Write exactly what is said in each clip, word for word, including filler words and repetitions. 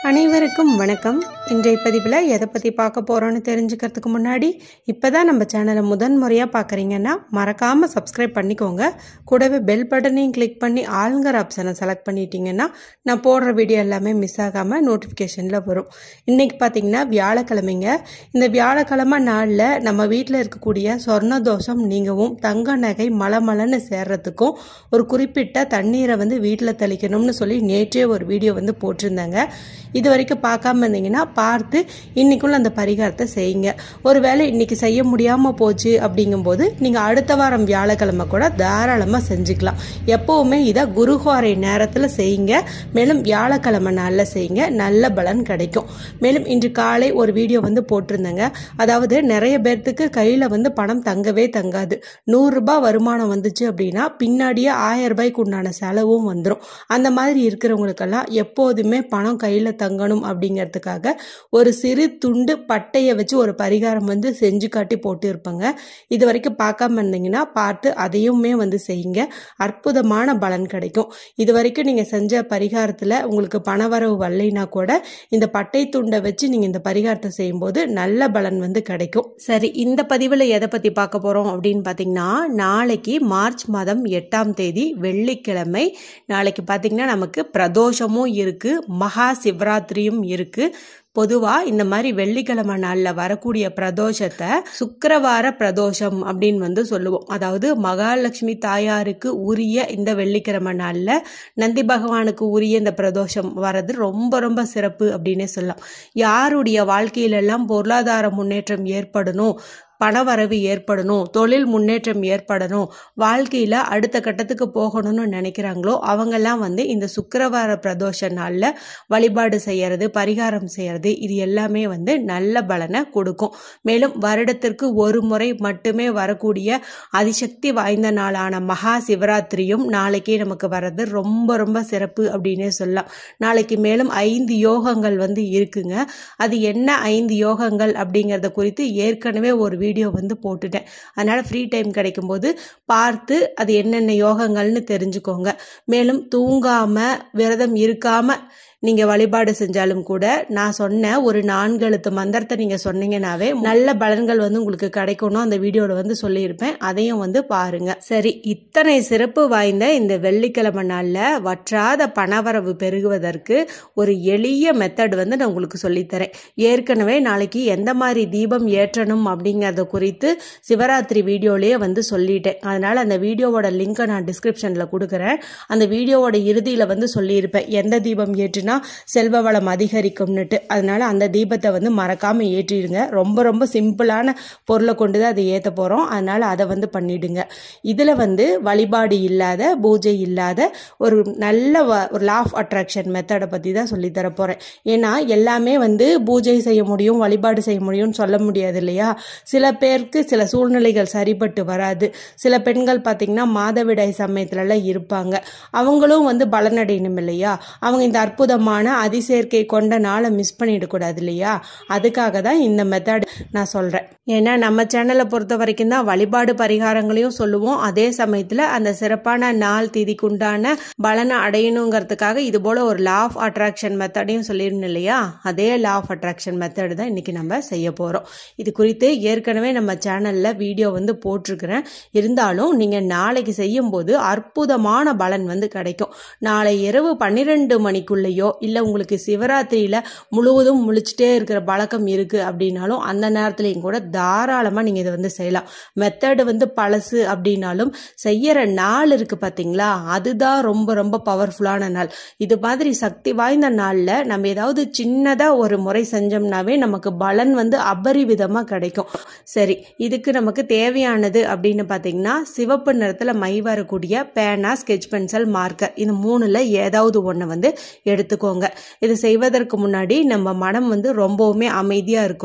அனைவருக்கும் வணக்கம். இன்றைய பதிவில் எதை பற்றி பார்க்க போகிறோன்னு தெரிஞ்சுக்கிறதுக்கு முன்னாடி இப்போ தான் நம்ம சேனலை முதன் முறையாக பார்க்குறீங்கன்னா மறக்காமல் சப்ஸ்கிரைப் பண்ணிக்கோங்க. கூடவே பெல் பட்டனையும் கிளிக் பண்ணி ஆளுங்கிற ஆப்ஷனை செலக்ட் பண்ணிட்டீங்கன்னா நான் போடுற வீடியோ எல்லாமே மிஸ் ஆகாமல் நோட்டிஃபிகேஷனில் வரும். இன்றைக்கி பார்த்திங்கன்னா வியாழக்கிழமைங்க. இந்த வியாழக்கிழமை நாளில் நம்ம வீட்டில் இருக்கக்கூடிய சொர்ண தோஷம் நீங்கவும் தங்க நகை மலமலன்னு சேர்றதுக்கும் ஒரு குறிப்பிட்ட தண்ணீரை வந்து வீட்டில் தெளிக்கணும்னு சொல்லி நேற்றே ஒரு வீடியோ வந்து போட்டிருந்தாங்க. இது வரைக்கும் பார்க்காம இருந்தீங்கன்னா பார்த்து இன்னைக்குள்ள அந்த பரிகாரத்தை செய்யுங்க. ஒருவேளை இன்னைக்கு செய்ய முடியாம போச்சு அப்படிங்கும்போது நீங்க அடுத்த வாரம் வியாழக்கிழமை கூட தாராளமா செஞ்சுக்கலாம். எப்பவுமே இதை குருஹோரை நேரத்துல செய்யுங்க. மேலும் வியாழக்கிழமை நாள்ல செய்யுங்க, நல்ல பலன் கிடைக்கும். மேலும் இன்று காலை ஒரு வீடியோ வந்து போட்டிருந்தேங்க. அதாவது நிறைய பேர்த்துக்கு கையில வந்து பணம் தங்கவே தங்காது. நூறு ரூபாய் வருமானம் வந்துச்சு அப்படின்னா பின்னாடியே ஆயிரம் ரூபாய்க்கு உண்டான செலவும் வந்துடும். அந்த மாதிரி இருக்கிறவங்களுக்கெல்லாம் எப்போதுமே பணம் கையில தங்கணும் அப்படிங்கிறதுக்காக ஒரு சிறு துண்டு பட்டையை வச்சு ஒரு பரிகாரம் வந்து செஞ்சு காட்டி போட்டு இருப்பாங்க. இது வரைக்கும் பார்க்காம இருந்தீங்கன்னா பார்த்து அதையுமே வந்து செய்யுங்க, அற்புதமான பலன் கிடைக்கும். இது வரைக்கும் நீங்க செஞ்ச பரிகாரத்துல உங்களுக்கு பணவரவு வரலைனா கூட இந்த பட்டை துண்டை வச்சு நீங்க இந்த பரிகாரத்தை செய்யும் போது நல்ல பலன் வந்து கிடைக்கும். சரி, இந்த பதிவுல எதை பத்தி பார்க்க போறோம் அப்படின்னு பாத்தீங்கன்னா, நாளைக்கு மார்ச் மாதம் எட்டாம் தேதி வெள்ளிக்கிழமை. நாளைக்கு பாத்தீங்கன்னா நமக்கு பிரதோஷமும் இருக்கு, மகா சிவராத்திரியும் இருக்கு. பொதுவா இந்த மாதிரி வெள்ளிக்கிழமை நாள்ல வரக்கூடிய பிரதோஷத்தை சுக்கிரவார பிரதோஷம் அப்படின்னு வந்து சொல்லுவோம். அதாவது மகாலட்சுமி தாயாருக்கு உரிய இந்த வெள்ளிக்கிழமை நாள்ல நந்தி பகவானுக்கு உரிய இந்த பிரதோஷம் வர்றது ரொம்ப ரொம்ப சிறப்பு அப்படின்னே சொல்லலாம். யாருடைய வாழ்க்கையில எல்லாம் பொருளாதார முன்னேற்றம் ஏற்படணும், பணவரவு ஏற்படணும், தொழில் முன்னேற்றம் ஏற்படணும், வாழ்க்கையில அடுத்த கட்டத்துக்கு போகணும்னு நினைக்கிறாங்களோ அவங்கெல்லாம் வந்து இந்த சுக்கிரவார பிரதோஷ நாள்ல வழிபாடு செய்யறது, பரிகாரம் செய்யறது, இது எல்லாமே வந்து நல்ல பலனை கொடுக்கும். மேலும் வருடத்திற்கு ஒரு முறை மட்டுமே வரக்கூடிய அதிசக்தி வாய்ந்த நாளான மகா சிவராத்திரியும் நாளைக்கே நமக்கு வர்றது ரொம்ப ரொம்ப சிறப்பு அப்படின்னே சொல்லலாம். நாளைக்கு மேலும் ஐந்து யோகங்கள் வந்து இருக்குங்க. அது என்ன ஐந்து யோகங்கள் அப்படிங்கறத குறித்து ஏற்கனவே ஒரு வீடியோ வந்து போட்டுட்டேன். அதனால ஃப்ரீ டைம் கிடைக்கும் போது பார்த்து அது என்னென்ன யோகங்கள்னு தெரிஞ்சுக்கோங்க. மேலும் தூங்காம விரதம் இருக்காம நீங்க வழிபாடு செஞ்சாலும் கூட நான் சொன்ன ஒரு நான்கு எழுத்து மந்திரத்தை நீங்க சொன்னீங்கன்னாவே நல்ல பலன்கள் வந்து உங்களுக்கு கிடைக்கணும். அந்த வீடியோல வந்து சொல்லியிருப்பேன், அதையும் வந்து பாருங்க. சரி, இத்தனை சிறப்பு வாய்ந்த இந்த வெள்ளிக்கிழமை நாள்ல வற்றாத பணவரவு பெருகுவதற்கு ஒரு எளிய மெத்தட் வந்து நான் உங்களுக்கு சொல்லித்தரேன். ஏற்கனவே நாளைக்கு எந்த மாதிரி தீபம் ஏற்றணும் அப்படிங்கறத குறித்து சிவராத்திரி வீடியோலயே வந்து சொல்லிட்டேன். அதனால அந்த வீடியோவோட லிங்கை நான் டிஸ்கிரிப்ஷன்ல கொடுக்குறேன். அந்த வீடியோவோட இறுதியில வந்து சொல்லியிருப்பேன் எந்த தீபம் ஏற்றினா செல்வ வளம் அதிகரிக்கும்னுட்டு. அதனால அந்த தீபத்தை வந்து மறக்காம ஏற்றிடுங்க. ரொம்ப ரொம்ப சிம்பிளான பொருளை கொண்டுதான் அதை ஏற்ற போறோம். அதனால அதை வந்து பண்ணிடுங்க. இதுல வந்து வழிபாடு இல்லாத, பூஜை இல்லாத ஒரு நல்ல ஒரு லா ஆஃப் அட்ராக்ஷன் மெத்தடை பத்தி தான் சொல்லி தர போறேன். ஏன்னா எல்லாமே வந்து பூஜை செய்ய முடியும், வழிபாடு செய்ய முடியும்னு சொல்ல முடியாது இல்லையா? சில பேருக்கு சில சூழ்நிலைகள் சரிபட்டு வராது. சில பெண்கள் பார்த்தீங்கன்னா மாதவிடாய் சமயத்துல எல்லாம் இருப்பாங்க. அவங்களும் வந்து பலனடையணும் இல்லையா? அவங்க இந்த அற்புதமான அதிசேர்க்கை கொண்ட நாளை மிஸ் பண்ணிடக்கூடாது இல்லையா? அதுக்காக தான் இந்த மெத்தட் நான் சொல்றேன். ஏன்னா நம்ம சேனலை பொறுத்த வரைக்கும் தான் வழிபாடு பரிகாரங்களையும் சொல்லுவோம், அதே சமயத்துல அந்த சிறப்பான நாள் தேதிக்குண்டான பலனை அடையணுங்கிறதுக்காக இது போல ஒரு லா ஆஃப் அட்ராக்ஷன் மெத்தடையும் சொல்லிருந்தோம் இல்லையா? அதே லா ஆஃப் அட்ராக்ஷன் மெத்தட் தான் இன்னைக்கு நம்ம செய்ய போறோம். இது குறித்து ஏற்கனவே நம்ம சேனல்ல வீடியோ வந்து போட்டிருக்கிறேன். இருந்தாலும் நீங்க நாளைக்கு செய்யும் போது அற்புதமான பலன் வந்து கிடைக்கும். நாளை இரவு பன்னிரெண்டு மணிக்குள்ளேயோ இல்ல உங்களுக்கு சிவராத்திரியில முழுவதும் முழிச்சுட்டே இருக்கிற பழக்கம் இருக்கு அப்படின்னாலும் அந்த நேரத்திலையும் கூட தாராளமா நீங்க இதை வந்து செய்யலாம். மெத்தட் வந்து பழசு அப்படின்னாலும் செய்யற நாள் இருக்கு பாத்தீங்களா, அதுதான் ரொம்ப ரொம்ப பவர்ஃபுல்லான நாள். இது மாதிரி சக்தி வாய்ந்த நாள்ல நம்ம ஏதாவது சின்னதா ஒரு முறை செஞ்சோம்னாவே நமக்கு பலன் வந்து அபரிவிதமா கிடைக்கும். சரி, இதுக்கு நமக்கு தேவையானது அப்படின்னு பாத்தீங்கன்னா சிவப்பு நிறத்துல மை வரக்கூடிய பேனா, ஸ்கெட்ச் பென்சில், மார்க்கர், இந்த மூணுல ஏதாவது ஒண்ணு வந்து எடுத்துக்கோங்க. இது செய்வதற்கு முன்னாடி நம்ம மனம் வந்து ரொம்பவுமே அமைதியா இருக்கணும்.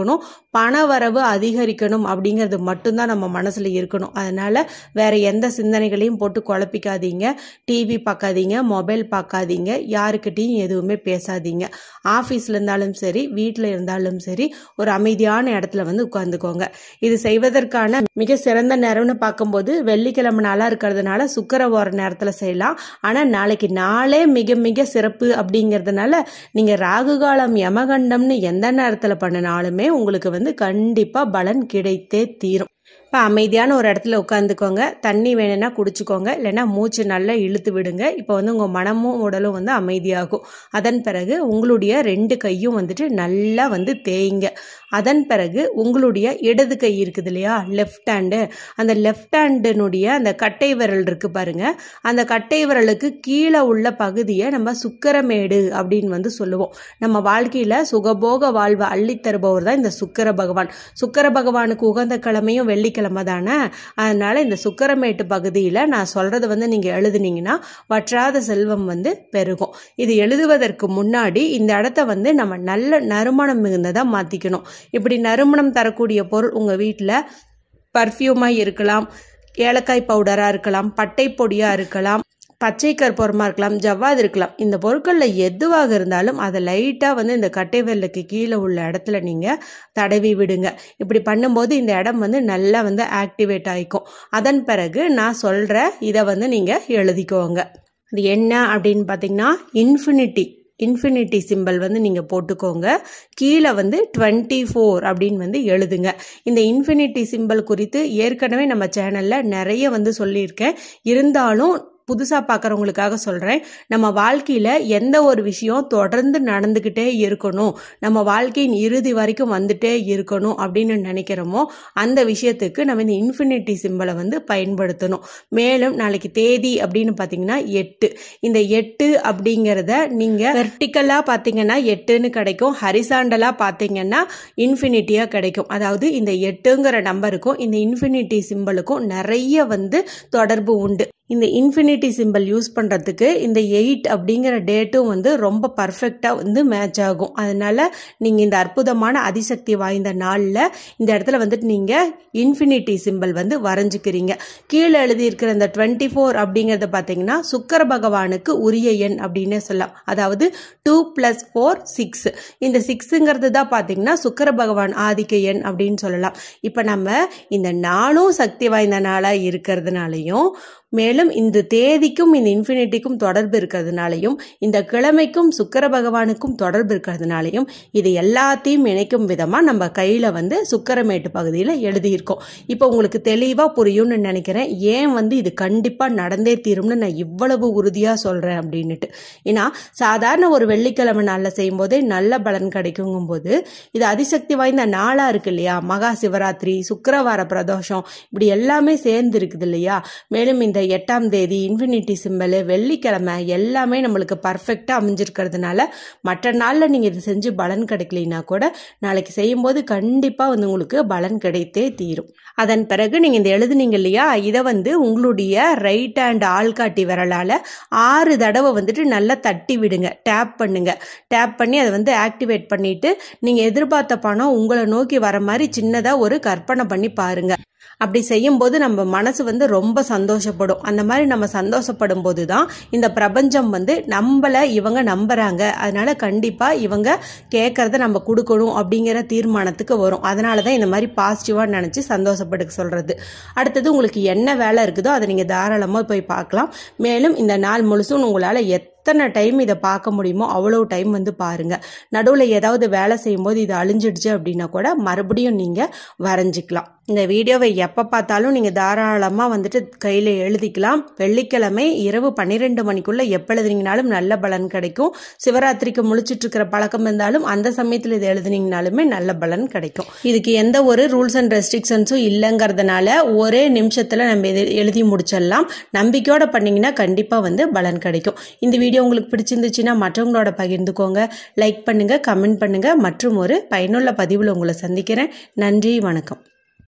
பண வரவு அதிகரிக்கணும் அப்படிங்கிறது மட்டும்தான் நம்ம மனசில் இருக்கணும். அதனால் வேறு எந்த சிந்தனைகளையும் போட்டு குழப்பிக்காதீங்க. டிவி பார்க்காதீங்க, மொபைல் பார்க்காதீங்க, யாருக்கிட்டையும் எதுவுமே பேசாதீங்க. ஆஃபீஸில் இருந்தாலும் சரி, வீட்டில் இருந்தாலும் சரி, ஒரு அமைதியான இடத்துல வந்து உட்காந்துக்கோங்க. இது செய்வதற்கான மிக சிறந்த நேரம்னு பார்க்கும்போது வெள்ளிக்கிழமை நாளாக இருக்கிறதுனால சுக்கிர ஓர நேரத்தில் செய்யலாம். ஆனால் நாளைக்கு நாளே மிக மிக சிறப்பு அப்படிங்கிறதுனால நீங்கள் ராகுகாலம் யமகண்டம்னு எந்த நேரத்தில் பண்ணினாலுமே உங்களுக்கு வந்து கண்டிப்பாக பலன் கிடைத்தே தீரும். இப்போ அமைதியான ஒரு இடத்துல உட்காந்துக்கோங்க. தண்ணி வேணும்னா குடிச்சுக்கோங்க, இல்லைன்னா மூச்சு நல்லா இழுத்து விடுங்க. இப்போ வந்து உங்கள் மனமும் உடலும் வந்து அமைதியாகும். அதன் பிறகு உங்களுடைய ரெண்டு கையும் வந்துட்டு நல்லா வந்து தேய்ங்க. அதன் பிறகு உங்களுடைய இடது கை இருக்குது இல்லையா, லெஃப்ட் ஹேண்டு, அந்த லெஃப்ட் ஹேண்டினுடைய அந்த கட்டை விரல் இருக்கு பாருங்க, அந்த கட்டை விரலுக்கு கீழே உள்ள பகுதியை நம்ம சுக்கிரமேடு அப்படின்னு வந்து சொல்லுவோம். நம்ம வாழ்க்கையில் சுகபோக வாழ்வை அள்ளித்தருபவர் தான் இந்த சுக்கிர பகவான். சுக்கிர பகவானுக்கு உகந்த கிழமையும் வெள்ளிக்கிழமை தானே. அதனால இந்த சுக்கிரமேட்டு பகுதியில் நான் சொல்றது வந்து நீங்கள் எழுதுனீங்கன்னா வற்றாத செல்வம் வந்து பெருகும். இது எழுதுவதற்கு முன்னாடி இந்த இடத்த வந்து நம்ம நல்ல நறுமணம் மிகுந்ததாக மாற்றிக்கணும். இப்படி நறுமணம் தரக்கூடிய பொருள் உங்கள் வீட்டில் பர்ஃப்யூமாக இருக்கலாம், ஏலக்காய் பவுடராக இருக்கலாம், பட்டை பொடியாக இருக்கலாம், பச்சை கற்பூரமாக இருக்கலாம், ஜவ்வாது இருக்கலாம். இந்த பொருட்களில் எதுவாக இருந்தாலும் அதை லைட்டாக வந்து இந்த கட்டை விரலுக்கு கீழே உள்ள இடத்துல நீங்கள் தடவி விடுங்க. இப்படி பண்ணும்போது இந்த இடம் வந்து நல்லா வந்து ஆக்டிவேட் ஆகிக்கும். அதன் பிறகு நான் சொல்கிற இதை வந்து நீங்கள் எழுதிக்கோங்க. இது என்ன அப்படின்னு பார்த்தீங்கன்னா இன்ஃபினிட்டி இன்ஃபினிட்டி சிம்பிள் வந்து நீங்கள் போட்டுக்கோங்க. கீழே வந்து டுவெண்ட்டி ஃபோர் அப்படின்னு வந்து எழுதுங்க. இந்த இன்ஃபினிட்டி சிம்பிள் குறித்து ஏற்கனவே நம்ம சேனலில் நிறைய வந்து சொல்லியிருக்கேன். இருந்தாலும் புதுசாக பார்க்குறவங்களுக்காக சொல்கிறேன். நம்ம வாழ்க்கையில் எந்த ஒரு விஷயம் தொடர்ந்து நடந்துக்கிட்டே இருக்கணும், நம்ம வாழ்க்கையின் இறுதி வரைக்கும் வந்துட்டே இருக்கணும் அப்படின்னு நினைக்கிறோமோ அந்த விஷயத்துக்கு நம்ம இந்த இன்ஃபினிட்டி சிம்பிளை வந்து பயன்படுத்தணும். மேலும் நாளைக்கு தேதி அப்படின்னு பார்த்தீங்கன்னா எட்டு. இந்த எட்டு அப்படிங்கிறத நீங்கள் வெர்டிக்கலாக பார்த்தீங்கன்னா எட்டுன்னு கிடைக்கும், ஹரிசாண்டலாக பார்த்தீங்கன்னா இன்ஃபினிட்டியாக கிடைக்கும். அதாவது இந்த எட்டுங்கிற நம்பருக்கும் இந்த இன்ஃபினிட்டி சிம்பிளுக்கும் நிறைய வந்து தொடர்பு உண்டு. இந்த இன்ஃபினிட்டி சிம்பிள் யூஸ் பண்ணுறதுக்கு இந்த எயிட் அப்படிங்கிற டேட்டும் வந்து ரொம்ப பர்ஃபெக்டாக வந்து மேட்ச் ஆகும். அதனால் நீங்கள் இந்த அற்புதமான அதிசக்தி வாய்ந்த நாளில் இந்த இடத்துல வந்துட்டு நீங்கள் இன்ஃபினிட்டி சிம்பிள் வந்து வரைஞ்சிக்கிறீங்க. கீழே எழுதியிருக்கிற இந்த டுவெண்ட்டி ஃபோர் அப்படிங்கிறத பார்த்தீங்கன்னா சுக்கிர பகவானுக்கு உரிய எண் அப்படின்னே சொல்லலாம். அதாவது டூ ப்ளஸ் ஃபோர் சிக்ஸ். இந்த சிக்ஸுங்கிறது தான் பார்த்தீங்கன்னா சுக்கிர பகவான் ஆதிக்க எண் அப்படின்னு சொல்லலாம். இப்போ நம்ம இந்த நாளும் சக்தி வாய்ந்த நாளாக இருக்கிறதுனாலையும், மேலும் இந்த தேதிக்கும் இந்த இன்ஃபினிட்டிக்கும் தொடர்பு இருக்கிறதுனாலையும், இந்த கிழமைக்கும் சுக்கிர பகவானுக்கும் தொடர்பு இருக்கிறதுனாலையும் இது எல்லாத்தையும் இணைக்கும் விதமாக நம்ம கையில் வந்து சுக்கிரமேட்டு பகுதியில் எழுதியிருக்கோம். இப்போ உங்களுக்கு தெளிவாக புரியும்னு நினைக்கிறேன் ஏன் வந்து இது கண்டிப்பாக நடந்தே தீரும்னு நான் இவ்வளவு உறுதியாக சொல்கிறேன் அப்படின்னுட்டு. ஏன்னா சாதாரண ஒரு வெள்ளிக்கிழமை நாளில் செய்யும் போதே நல்ல பலன் கிடைக்குங்கும் போது இது அதிசக்தி வாய்ந்த நாளாக இருக்கு இல்லையா, மகா சிவராத்திரி, சுக்கிரவார பிரதோஷம், இப்படி எல்லாமே சேர்ந்து இருக்குது இல்லையா. மேலும் இந்த எட்டாம் தேதி இன்ஃபினிட்டி சிம்பிள் வெள்ளிக்கிழமை எல்லாமே நம்மளுக்கு பர்ஃபெக்டாக அமைஞ்சிருக்கிறதுனால மற்ற நாளில் நீங்கள் இது செஞ்சு பலன் கிடைக்கலைன்னா கூட நாளைக்கு செய்யும்போது கண்டிப்பாக வந்து உங்களுக்கு பலன் கிடைத்தே தீரும். அதன் பிறகு நீங்கள் இந்த எழுதுனீங்க இல்லையா, இதை வந்து உங்களுடைய ரைட் ஹேண்ட் ஆள்காட்டி விரலால் ஆறு தடவை வந்துட்டு நல்லா தட்டி விடுங்க, டேப் பண்ணுங்க. டேப் பண்ணி அதை வந்து ஆக்டிவேட் பண்ணிட்டு நீங்கள் எதிர்பார்த்த பணம் உங்களை நோக்கி வர மாதிரி சின்னதாக ஒரு கற்பனை பண்ணி பாருங்க. அப்படி செய்யும்போது நம்ம மனசு வந்து ரொம்ப சந்தோஷப்படும். அந்த மாதிரி நம்ம சந்தோஷப்படும் போது தான் இந்த பிரபஞ்சம் வந்து நம்மளை இவங்க நம்புறாங்க, அதனால கண்டிப்பாக இவங்க கேட்கறத நம்ம கொடுக்கணும் அப்படிங்கிற தீர்மானத்துக்கு வரும். அதனால தான் இந்த மாதிரி பாசிட்டிவாக நினச்சி சந்தோஷப்படுக்க சொல்கிறது. அடுத்தது உங்களுக்கு என்ன வேலை இருக்குதோ அதை நீங்கள் தாராளமாக போய் பார்க்கலாம். மேலும் இந்த நாள் முழுசும் உங்களால் எத் எத்தனை டைம் இதை பார்க்க முடியுமோ அவ்வளோ டைம் வந்து பாருங்கள். நடுவில் ஏதாவது வேலை செய்யும்போது இது அழிஞ்சிடுச்சு அப்படின்னா கூட மறுபடியும் நீங்கள் வரைஞ்சிக்கலாம். இந்த வீடியோவை எப்போ பார்த்தாலும் நீங்கள் தாராளமாக வந்துட்டு கையில் எழுதிக்கலாம். வெள்ளிக்கிழமை இரவு பன்னிரெண்டு மணிக்குள்ளே எப்போ எழுதுனீங்கனாலும் நல்ல பலன் கிடைக்கும். சிவராத்திரிக்கு முழிச்சிட்டு இருக்கிற பழக்கம் இருந்தாலும் அந்த சமயத்தில் இது எழுதுனீங்கனாலுமே நல்ல பலன் கிடைக்கும். இதுக்கு எந்த ஒரு ரூல்ஸ் அண்ட் ரெஸ்ட்ரிக்ஷன்ஸும் இல்லைங்கிறதுனால ஒரே நிமிஷத்தில் நம்ம இது எழுதி முடிச்சிடலாம். நம்பிக்கையோட பண்ணிங்கன்னா கண்டிப்பாக வந்து பலன் கிடைக்கும். இந்த வீடியோ உங்களுக்கு பிடிச்சிருந்துச்சுன்னா மற்றவங்களோட பகிர்ந்துக்கோங்க, லைக் பண்ணுங்க, கமெண்ட் பண்ணுங்க. மற்றும் ஒரு பயனுள்ள பதிவில் உங்களை சந்திக்கிறேன். நன்றி, வணக்கம்.